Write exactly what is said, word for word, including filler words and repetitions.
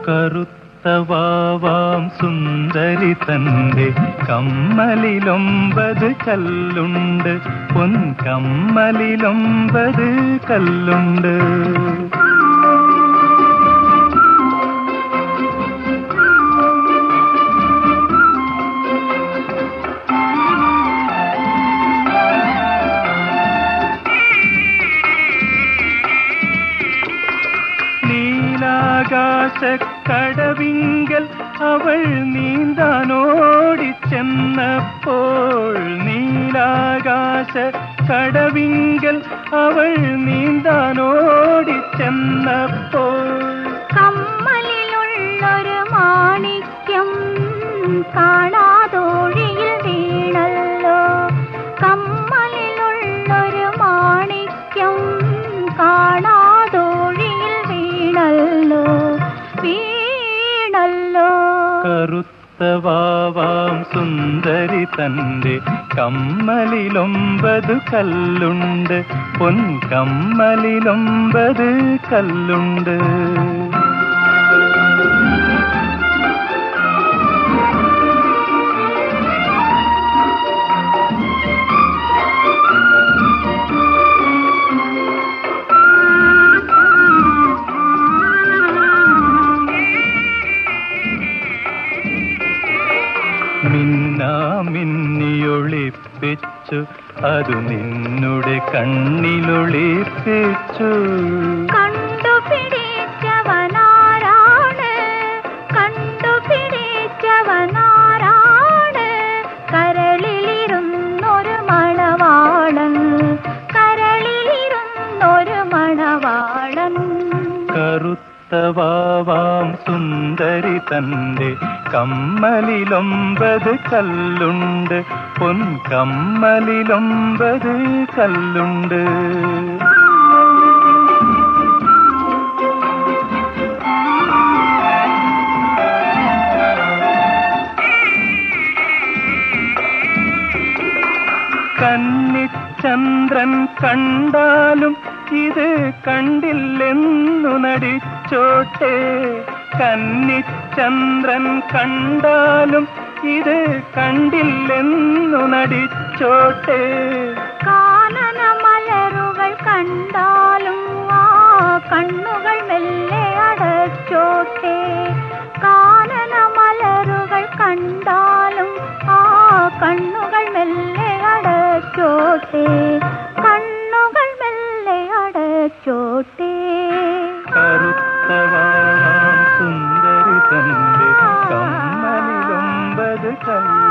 കറുത്തവാവാം സുന്ദരി തന്റെ കമ്മലിലൊമ്പത് കല്ലുണ്ട്, പൊൻകമ്മലിലൊമ്പത് കല്ലുണ്ട്. നീലാകാശക്കടവിങ്കൽ അവൾ നീന്താനോടിച്ചെന്നപ്പോൾ, നീലാകാശക്കടവിങ്കൽ അവൾ നീന്താനോടിച്ചെന്നപ്പോൾ, കമ്മലിലുള്ളൊരു മാണിക്യം കാണാതൊഴിയിൽ വീണല്ലോ, കമ്മലിലുള്ളൊരു മാണിക്യം കാണാതൊഴിയിൽ വീണല്ലോ വീണല്ലോ. കറുത്തവാവാം സുന്ദരി തന്റെ കമ്മലിലൊമ്പത് കല്ലുണ്ട്, പൊൻകമ്മലിലൊമ്പത് കല്ലുണ്ട്. മിന്നാമിന്നിയൊളിപ്പിച്ചു അതു നിന്നുടെ കണ്ണിലൊളിപ്പിച്ചു. കണ്ടുപിടിച്ചവനാരാണ്, കണ്ടുപിടിച്ചവനാരാണ്, കരളിലിരുന്നൊരു മണവാളൻ, കരളിലിരുന്നൊരു മണവാളൻ. കറുത്തവാവാം സുന്ദരി തന്റെ കമ്മലിലൊമ്പത് കല്ലുണ്ട്, പൊൻകമ്മലിലൊമ്പത് കല്ലുണ്ട്. കന്നിച്ചന്ദ്രൻ കണ്ടാലും ഇത് കണ്ടില്ലെന്നു നടിച്ചോട്ടെ, കന്നിച്ചന്ദ്രൻ കണ്ടാലും ഇത് കണ്ടില്ലെന്നു നടിച്ചോട്ടെ. കാനന മലരുകൾ കണ്ടാലും ആ കണ്ണുകൾ മെല്ലെ അടച്ചോട്ടെ, കാനന മലരുകൾ കണ്ടാലും ആ കണ്ണുകൾ മെല്ലെ അടച്ചോട്ടെ, കണ്ണുകൾ മെല്ലെ അടച്ചോട്ടെ. കറുത്തവാം സുന്ദരി തന്റെ കമ്മലിലൊമ്പത് കല്ല്